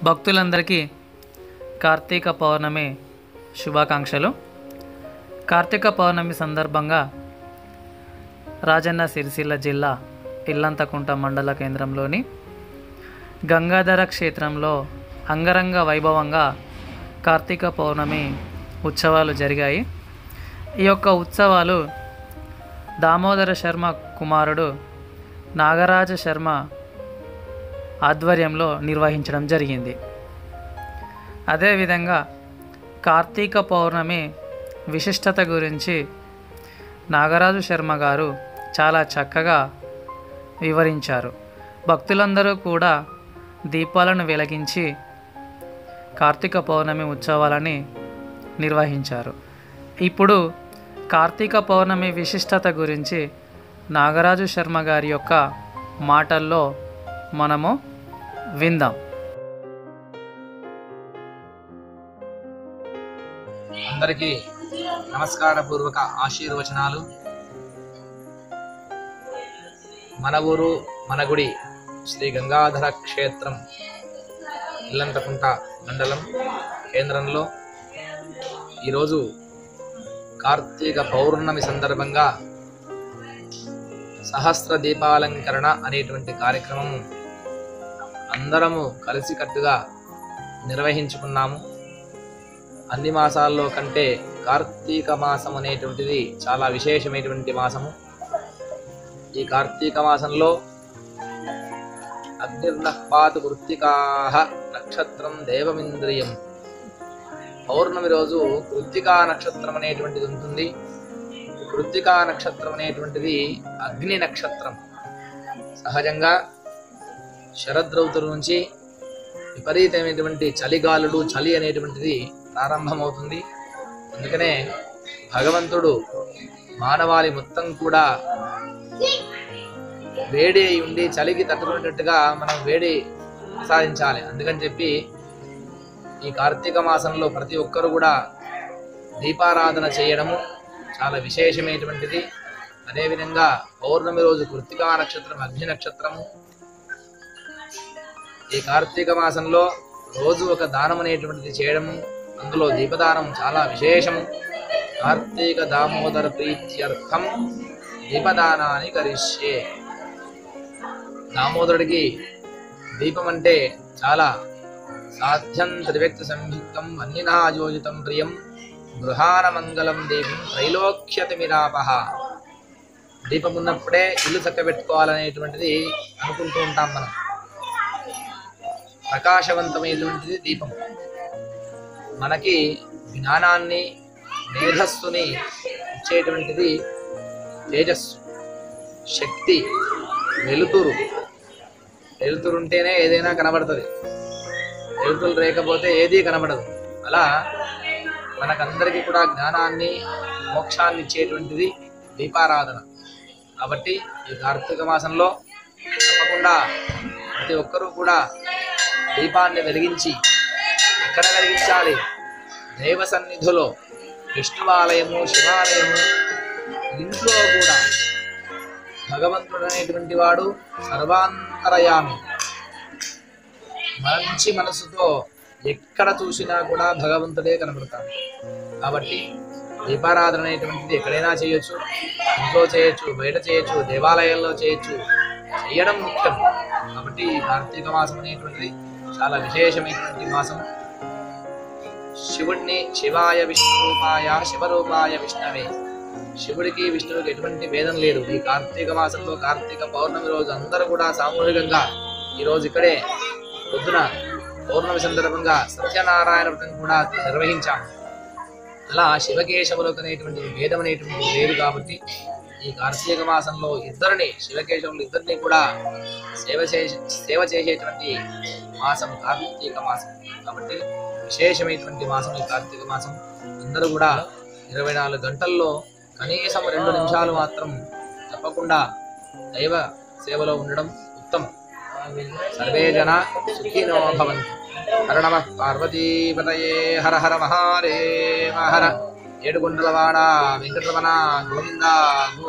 భక్తులందరికీ కార్తీక పౌర్ణమి శుభాకాంక్షలు. కార్తీక పౌర్ణమి సందర్భంగా రాజన్న సిరిసిల్ల జిల్లా ఇల్లంతకుంట మండల కేంద్రంలోని గంగాధర క్షేత్రంలో అంగరంగ వైభవంగా కార్తీక పౌర్ణమి ఉత్సవాలు జరిగాయి. ఈ యొక్క ఉత్సవాలు దామోదర శర్మ కుమారుడు నాగరాజ శర్మ ఆధ్వర్యంలో నిర్వహించడం జరిగింది. అదేవిధంగా కార్తీక పౌర్ణమి విశిష్టత గురించి నాగరాజు శర్మ గారు చాలా చక్కగా వివరించారు. భక్తులందరూ కూడా దీపాలను వెలిగించి కార్తీక పౌర్ణమి ఉత్సవాలని నిర్వహించారు. ఇప్పుడు కార్తీక పౌర్ణమి విశిష్టత గురించి నాగరాజు శర్మ గారి యొక్క మాటల్లో మనము విందాం. అందరికీ నమస్కారపూర్వక ఆశీర్వచనాలు. మన ఊరు మన గుడి శ్రీ గంగాధర క్షేత్రం ఇల్లంతకుంట మండలం కేంద్రంలో ఈరోజు కార్తీక పౌర్ణమి సందర్భంగా సహస్ర దీపాలంకరణ అనేటువంటి కార్యక్రమం అందరము కలిసికట్టుగా నిర్వహించుకున్నాము. అన్ని మాసాల్లో కంటే కార్తీక మాసం అనేటువంటిది చాలా విశేషమైనటువంటి మాసము. ఈ కార్తీక మాసంలో అగ్నిర్నఃపాతు కృత్తికాః నక్షత్రం దేవమింద్రియం. పౌర్ణమి రోజు కృత్తికా నక్షత్రం అనేటువంటిది ఉంటుంది. కృత్తికా నక్షత్రం అనేటువంటిది అగ్ని నక్షత్రం. సహజంగా శరదృతువు నుంచి విపరీతమైనటువంటి చలిగాలుడు చలి అనేటువంటిది ప్రారంభమవుతుంది. అందుకనే భగవంతుడు మానవాళి మొత్తం కూడా వేడి అయి ఉండి చలికి తట్టుకునేటట్టుగా మనం వేడి సాధించాలి. అందుకని చెప్పి ఈ కార్తీక మాసంలో ప్రతి ఒక్కరు కూడా దీపారాధన చేయడము చాలా విశేషమైనటువంటిది. అదేవిధంగా పౌర్ణమి రోజు కృత్తికా నక్షత్రం అగ్ని నక్షత్రము. ఈ కార్తీక మాసంలో రోజు ఒక దానం అనేటువంటిది చేయడము, అందులో దీపదానం చాలా విశేషము. కార్తీక దామోదర ప్రీత్యర్థం దీపదానాన్ని కరిష్యే. దామోదరుడికి దీపం అంటే చాలా సాధ్యం. త్రివ్యక్తి సంయుక్తం అన్నినాయోజితం ప్రియం గృహాన మంగళం దేవం త్రైలోక్యతిమిరాపహ. దీపం ఉన్నప్పుడే ఇల్లు చక్కబెట్టుకోవాలనేటువంటిది అనుకుంటూ ఉంటాం మనం. ప్రకాశవంతమైనటువంటిది దీపం. మనకి జ్ఞానాన్ని మేధస్సుని ఇచ్చేటువంటిది తేజస్సు, శక్తి, వెలుతురు. వెలుతురు ఉంటేనే ఏదైనా కనబడుతుంది. వెలుతురు లేకపోతే ఏదీ కనబడదు. అలా మనకందరికీ కూడా జ్ఞానాన్ని మోక్షాన్ని ఇచ్చేటువంటిది దీపారాధన. కాబట్టి ఈ కార్తీక మాసంలో తప్పకుండా ప్రతి ఒక్కరూ కూడా దీపాన్ని వెలిగించి, ఎక్కడ వెలిగించాలి? దైవ సన్నిధిలో, విష్ణువాలయము, శివాలయము, ఇంట్లో కూడా. భగవంతుడు అనేటువంటి వాడు సర్వాంతరయామి. మంచి మనసుతో ఎక్కడ చూసినా కూడా భగవంతుడే కనబడతాడు. కాబట్టి దీపారాధన అనేటువంటిది ఎక్కడైనా చేయొచ్చు. ఇంట్లో చేయొచ్చు, బయట చేయొచ్చు, దేవాలయాల్లో చేయొచ్చు. చేయడం ముఖ్యం. కాబట్టి ఈ కార్తీక మాసం అనేటువంటిది చాలా విశేషమైనటువంటి మాసం. శివుడిని శివాయ విష్ణురూపాయ శివరూపాయ విష్ణవే. శివుడికి విష్ణువుకి ఎటువంటి భేదం లేదు. ఈ కార్తీక మాసంలో కార్తీక పౌర్ణమి రోజు అందరూ కూడా సామూహికంగా ఈరోజు ఇక్కడే పొద్దున పౌర్ణమి సందర్భంగా సత్యనారాయణ వ్రతం కూడా నిర్వహించాము. అలా శివకేశవులకు అనేటువంటి భేదం అనేటువంటి లేదు. కాబట్టి ఈ కార్తీక మాసంలో ఇద్దరిని, శివకేశవులు ఇద్దరిని కూడా సేవ చేసేటువంటి మాసం కార్తీక మాసం. కాబట్టి విశేషమైనటువంటి మాసం ఈ కార్తీక మాసం. అందరూ కూడా 24 గంటల్లో కనీసం 2 నిమిషాలు మాత్రం తప్పకుండా దైవ సేవలో ఉండడం ఉత్తమం. సర్వే జన సుఖినో భవంతు. హర నమః పార్వతీపతయే. హర హర మహాదేవ హర. ఏడుకొండలవాడ వెంకటరమణ గోవింద.